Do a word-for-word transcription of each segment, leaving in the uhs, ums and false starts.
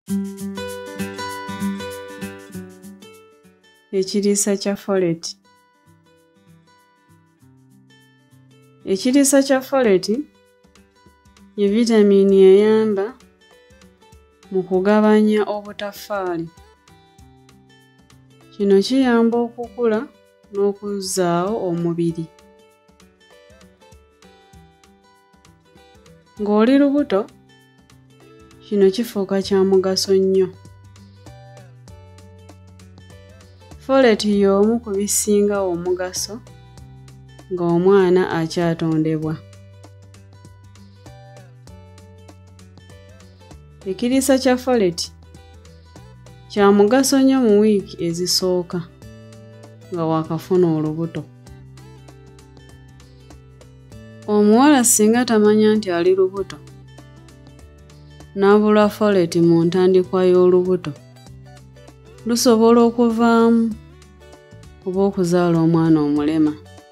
Ekiriisa kya foleti. Ekiriisa kya foleti ye vitamiini eyamba mu kugabanya obutafaali. Kino kiyamba okukula n'okuzzaawo omubiri. Ng'oli lubuto, kino kifuuka kya mugaso nnyo. Foleti y'omu ku bisinga omugaso ng'omwana akyatondebwa. Ekiriisa kya foleti kya mugaso nnyo mu wiiki ezisooka nga waakafuna olubuto. Omuwala singa tamanya nti ali lubuto n'abulwa foleti mu ntandikwa y'olubuto, lusobola okuvaamu oba okuzaala omwana omulema.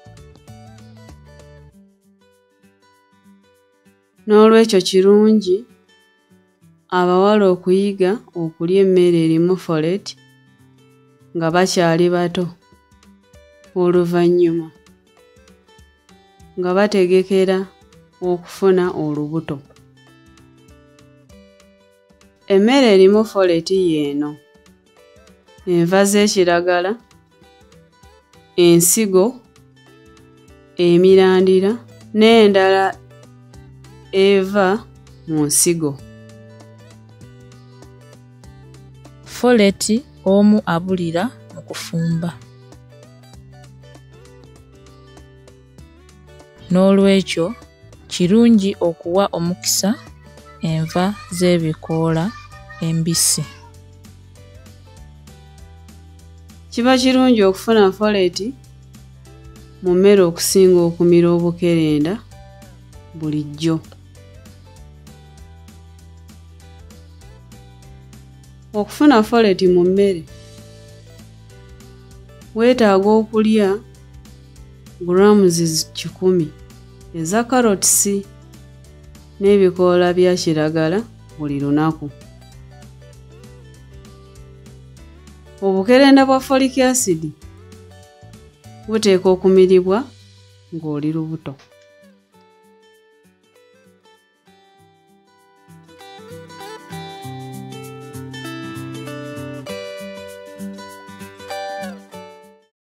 N'olwekyo kirungi abawala okuyiga okulya emmere erimu foleti nga bakyali bato, oluvannyuma nga bategekera okufuna olubuto. Emmere erimu foleti y'eno: enva z'ekiragala, ensigo, emirandira n'endala eva mu nsigo. Foleti omu abulira mu kufumba. N'olwekyo kirungi okuwa omukisa enva z'ebikoola embisi. Kiba kirungi okufuna foleti mu mmere okusinga okumira obukerenda bulijjo. Okufuna foleti mu mmere, weetaaga okulya grams kikumi eza karotisi n'ebikoola bya kiragala buli lunaku. Obukerenda bwa folic acid buteekwa okumiribwa ng'oli lubuto.